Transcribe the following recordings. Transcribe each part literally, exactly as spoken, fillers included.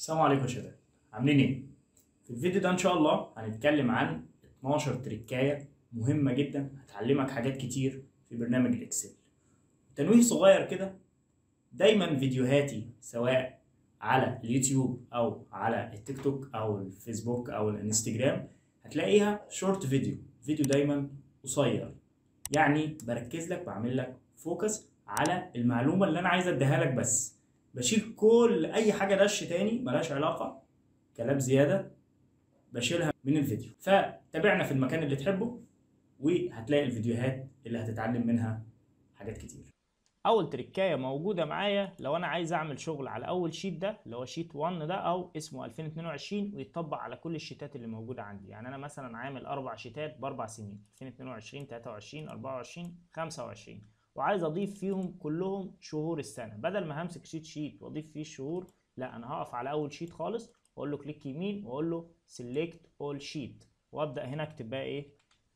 السلام عليكم يا شباب، عاملين ايه؟ في الفيديو ده ان شاء الله هنتكلم عن اتناشر تريكاية مهمة جدا هتعلمك حاجات كتير في برنامج الاكسل. تنويه صغير كده، دايما فيديوهاتي سواء على اليوتيوب او على التيك توك او الفيسبوك او الانستجرام هتلاقيها شورت فيديو، فيديو دايما قصير، يعني بركز لك بعمل لك فوكس على المعلومة اللي انا عايز اديها لك بس، بشيل كل اي حاجة دش تاني ملهاش علاقة، كلام زيادة بشيلها من الفيديو. فتابعنا في المكان اللي تحبه وهتلاقي الفيديوهات اللي هتتعلم منها حاجات كتير. اول تريكايه موجوده معايا لو انا عايز اعمل شغل على اول شيت ده اللي هو شيت واحد ده او اسمه ألفين واتنين وعشرين ويتطبق على كل الشيتات اللي موجوده عندي. يعني انا مثلا عامل اربع شيتات باربع سنين ألفين واتنين وعشرين تلاتة وعشرين اربعة وعشرين خمسة وعشرين، وعايز اضيف فيهم كلهم شهور السنه. بدل ما همسك شيت شيت واضيف فيه الشهور، لا انا هقف على اول شيت خالص واقول له كليك يمين واقول له سيلكت اول شيت، وابدا هنا اكتب بقى ايه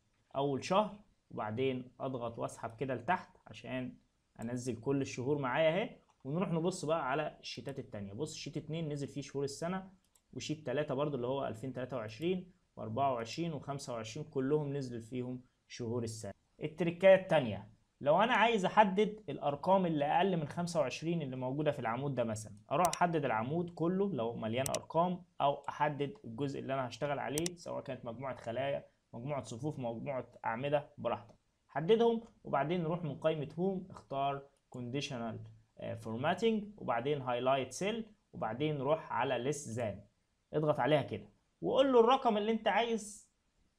اول شهر، وبعدين اضغط واسحب كده لتحت عشان انزل كل الشهور معايا اهي. ونروح نبص بقى على الشيتات التانية. بص شيت اتنين نزل فيه شهور السنة، وشيت تلاتة برضو اللي هو ألفين وتلاتة وعشرين واربعة وعشرين وخمسة وعشرين كلهم نزل فيهم شهور السنة. التركاية التانية، لو انا عايز احدد الارقام اللي اقل من خمسة وعشرين اللي موجودة في العمود ده، مثلا اروح احدد العمود كله لو مليان ارقام، او احدد الجزء اللي انا هشتغل عليه سواء كانت مجموعة خلايا مجموعة صفوف مجموعة أعمدة، براحتك حددهم. وبعدين نروح من قائمة هوم اختار conditional formatting وبعدين highlight cell وبعدين نروح على less than، اضغط عليها كده وقول له الرقم اللي انت عايز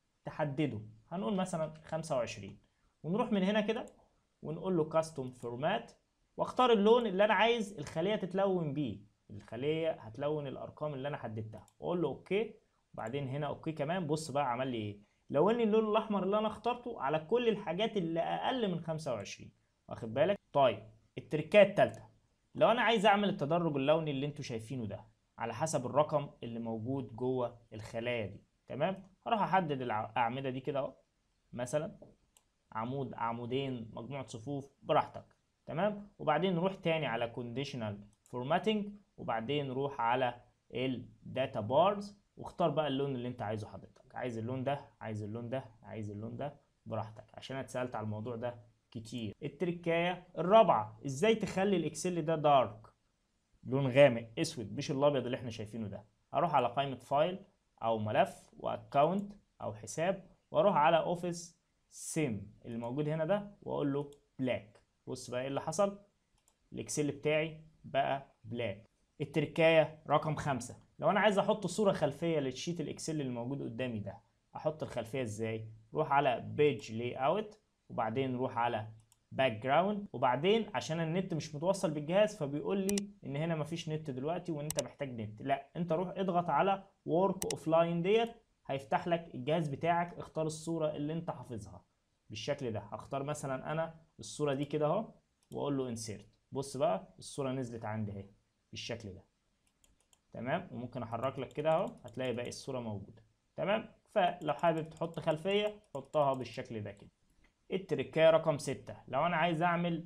تحدده، هنقول مثلا خمسة وعشرين، ونروح من هنا كده ونقول له custom format واختار اللون اللي انا عايز الخلية تتلون بيه. الخلية هتلون الارقام اللي انا حددتها واقول له اوكي، وبعدين هنا اوكي كمان. بص بقى عمل لي ايه، لون اللون الاحمر اللي انا اخترته على كل الحاجات اللي اقل من خمسة وعشرين، واخد بالك؟ طيب التركايه الثالثه، لو انا عايز اعمل التدرج اللوني اللي انتوا شايفينه ده على حسب الرقم اللي موجود جوه الخلايا دي، تمام؟ هروح احدد الاعمده دي كده اهو، مثلا عمود عمودين مجموعه صفوف براحتك، تمام؟ وبعدين نروح تاني على كونديشنال فورماتنج وبعدين نروح على الداتا بارز واختار بقى اللون اللي انت عايزه حضرتك. عايز اللون ده، عايز اللون ده، عايز اللون ده، براحتك، عشان انا اتسالت على الموضوع ده كتير. التركايه الرابعه، ازاي تخلي الاكسل ده دارك، لون غامق اسود مش الابيض اللي احنا شايفينه ده. هروح على قائمه فايل او ملف واكونت او حساب، واروح على اوفيس سيم اللي موجود هنا ده واقول له بلاك. بص بقى ايه اللي حصل، الاكسل بتاعي بقى بلاك. التركايه رقم خمسة، لو انا عايز احط صوره خلفيه للشيت الاكسل اللي موجود قدامي ده، احط الخلفيه ازاي؟ روح على بيج لاي اوت وبعدين روح على باك جراوند، وبعدين عشان النت مش متوصل بالجهاز فبيقول لي ان هنا مفيش نت دلوقتي وان انت محتاج نت، لا انت روح اضغط على ورك اوف لاين ديت، هيفتح لك الجهاز بتاعك، اختار الصوره اللي انت حافظها بالشكل ده. هختار مثلا انا الصوره دي كده اهو واقول له انسيرت. بص بقى الصوره نزلت عندي اهي بالشكل ده، تمام؟ وممكن احرك لك كده اهو هتلاقي باقي الصوره موجوده، تمام؟ فلو حابب تحط خلفيه حطها بالشكل ده كده. التركايه رقم ستة، لو انا عايز اعمل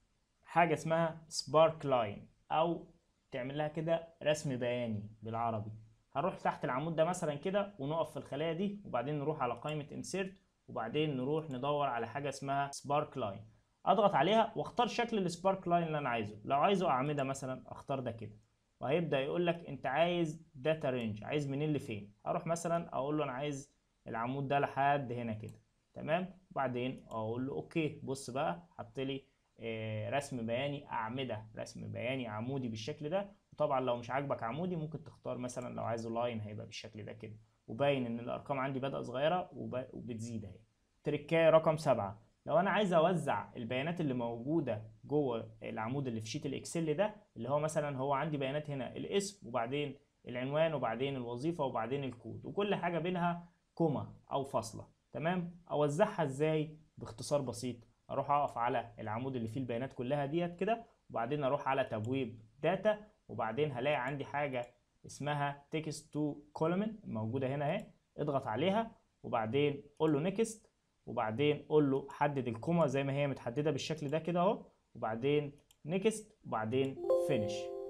حاجه اسمها سبارك لاين او تعمل لها كده رسم بياني بالعربي، هنروح تحت العمود ده مثلا كده ونقف في الخلايا دي وبعدين نروح على قائمه انسيرت وبعدين نروح ندور على حاجه اسمها سبارك لاين، اضغط عليها واختار شكل السبارك لاين اللي انا عايزه. لو عايزه اعمده مثلا اختار ده كده، وهيبدا يقول لك انت عايز داتا رينج، عايز منين لفين. اروح مثلا اقول له انا عايز العمود ده لحد هنا كده، تمام؟ وبعدين اقول له اوكي. بص بقى حط لي آه رسم بياني اعمده، رسم بياني عمودي بالشكل ده. وطبعا لو مش عاجبك عمودي ممكن تختار مثلا لو عايزه لاين هيبقى بالشكل ده كده، وباين ان الارقام عندي بدأ صغيره وبتزيد اهي. تركايه رقم سبعة، لو انا عايز اوزع البيانات اللي موجوده جوه العمود اللي في شيت الاكسل ده، اللي هو مثلا هو عندي بيانات هنا الاسم وبعدين العنوان وبعدين الوظيفه وبعدين الكود وكل حاجه بينها كوما او فاصله، تمام؟ اوزعها ازاي؟ باختصار بسيط، اروح اقف على العمود اللي فيه البيانات كلها ديت كده وبعدين اروح على تبويب داتا وبعدين هلاقي عندي حاجه اسمها تكست تو كولومن موجوده هنا اهي، اضغط عليها وبعدين قول له نيكست وبعدين قول له حدد الكوما زي ما هي متحدده بالشكل ده كده اهو، وبعدين نيكست وبعدين فينيش.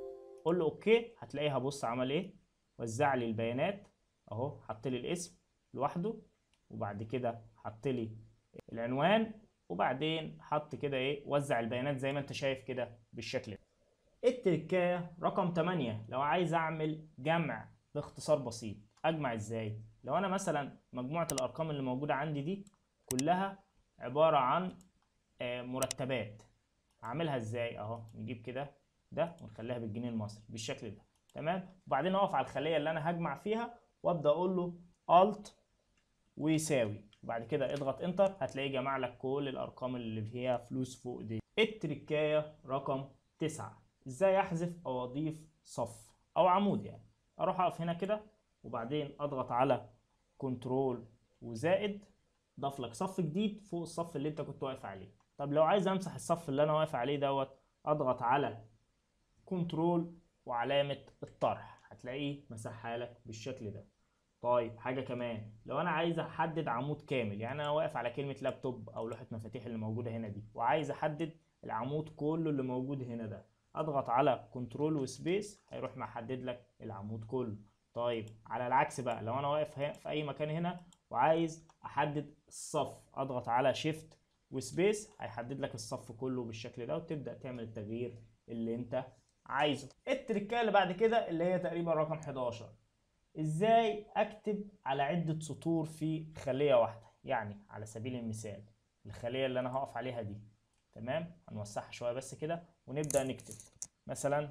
قول له اوكي، هتلاقيها بص عمل ايه، وزع لي البيانات اهو، حط لي الاسم لوحده، وبعد كده حط لي العنوان، وبعدين حط كده ايه، وزع البيانات زي ما انت شايف كده بالشكل ده. التركايه رقم تمانية، لو عايز اعمل جمع باختصار بسيط، اجمع ازاي؟ لو انا مثلا مجموعة الارقام اللي موجودة عندي دي كلها عبارة عن آه، مرتبات، هعملها ازاي؟ اهو نجيب كده ده ونخليها بالجنيه المصري بالشكل ده، تمام. وبعدين اقف على الخلية اللي انا هجمع فيها وابدا اقول له الت ويساوي، وبعد كده اضغط انتر، هتلاقيه جمع لك كل الارقام اللي فيها فلوس فوق دي. التركايه رقم تسعة، ازاي احذف او اضيف صف او عمود؟ يعني اروح اقف هنا كده، وبعدين اضغط على كنترول وزائد، ضاف لك صف جديد فوق الصف اللي انت كنت واقف عليه. طب لو عايز امسح الصف اللي انا واقف عليه دوت، اضغط على كنترول وعلامة الطرح، هتلاقيه مسحها لك بالشكل ده. طيب حاجة كمان، لو انا عايز احدد عمود كامل، يعني انا واقف على كلمة لابتوب او لوحة مفاتيح اللي موجودة هنا دي، وعايز احدد العمود كله اللي موجود هنا ده، اضغط على كنترول وسبيس، هيروح محدد لك العمود كله. طيب على العكس بقى، لو انا واقف في اي مكان هنا وعايز احدد الصف، اضغط على شيفت وسبيس، هيحدد لك الصف كله بالشكل ده، وتبدأ تعمل التغيير اللي انت عايزه. التركية اللي بعد كده اللي هي تقريبا رقم حداشر، ازاي اكتب على عدة سطور في خلية واحدة؟ يعني على سبيل المثال الخلية اللي انا هقف عليها دي، تمام، هنوسعها شوية بس كده ونبدأ نكتب مثلا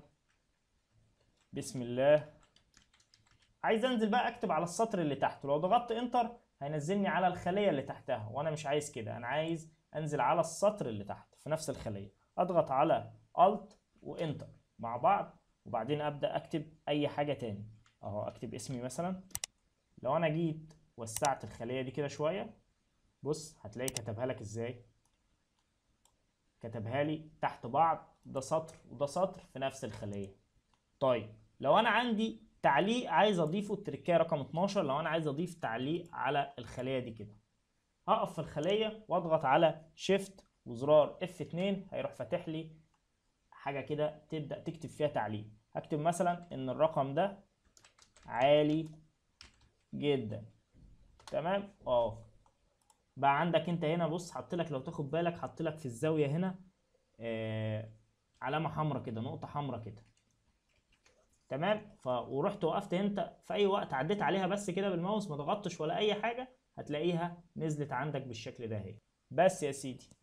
بسم الله. عايز انزل بقى اكتب على السطر اللي تحته، لو ضغطت انتر هينزلني على الخلية اللي تحتها، وانا مش عايز كده، انا عايز انزل على السطر اللي تحت في نفس الخلية. اضغط على الت وانتر مع بعض، وبعدين ابدأ اكتب اي حاجة تاني، اهو اكتب اسمي مثلا. لو انا جيت وسعت الخلية دي كده شوية، بص هتلاقي كتبها لك ازاي، كتبها لي تحت بعض، ده سطر وده سطر في نفس الخلية. طيب لو انا عندي تعليق عايز اضيفه، التركية رقم اتناشر، لو انا عايز اضيف تعليق على الخلية دي كده، هقف في الخلية واضغط على شيفت وزرار اف اتنين، هيروح فاتح لي حاجة كده تبدأ تكتب فيها تعليق. هكتب مثلا ان الرقم ده عالي جدا، تمام. اه بقى عندك انت هنا بص، حط لك لو تاخد بالك، حط لك في الزاويه هنا آه علامه حمراء كده، نقطه حمراء كده، تمام. ف ورحت وقفت انت في اي وقت عديت عليها بس كده بالماوس، ما ضغطتش ولا اي حاجه، هتلاقيها نزلت عندك بالشكل ده اهي. بس يا سيدي